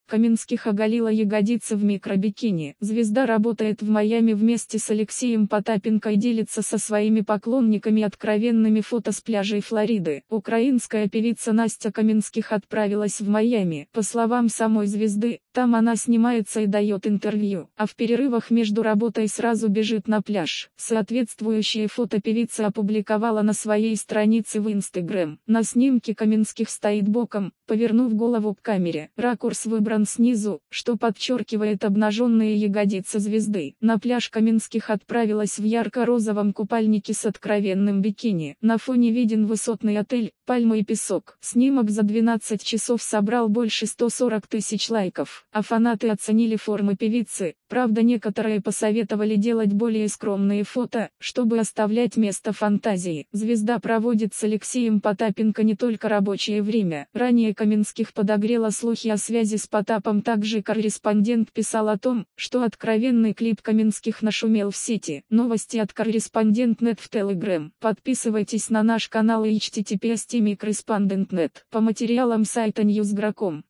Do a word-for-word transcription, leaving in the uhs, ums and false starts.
Каменских оголила ягодицы в микробикини. Звезда работает в Майами вместе с Алексеем Потапенко и делится со своими поклонниками откровенными фото с пляжей Флориды. Украинская певица Настя Каменских отправилась в Майами. По словам самой звезды, там она снимается и дает интервью, а в перерывах между работой сразу бежит на пляж. Соответствующее фото певица опубликовала на своей странице в Instagram. На снимке Каменских стоит боком, повернув голову к камере. Ракурс выбран снизу, что подчеркивает обнаженные ягодицы звезды. На пляж Каменских отправилась в ярко-розовом купальнике с откровенным бикини. На фоне виден высотный отель, пальмы и песок. Снимок за двенадцать часов собрал больше ста сорока тысяч лайков, а фанаты оценили формы певицы. Правда, некоторые посоветовали делать более скромные фото, чтобы оставлять место фантазии. Звезда проводит с Алексеем Потапенко не только рабочее время. Ранее Каменских подогрела слухи о связи с Потапом. Также корреспондент писал о том, что откровенный клип Каменских нашумел в сети. Новости от корреспондент точка нет в Telegram. Подписывайтесь на наш канал и эйч ти ти пи эс точка корреспондент точка нет. По материалам сайта ньюс точка гром.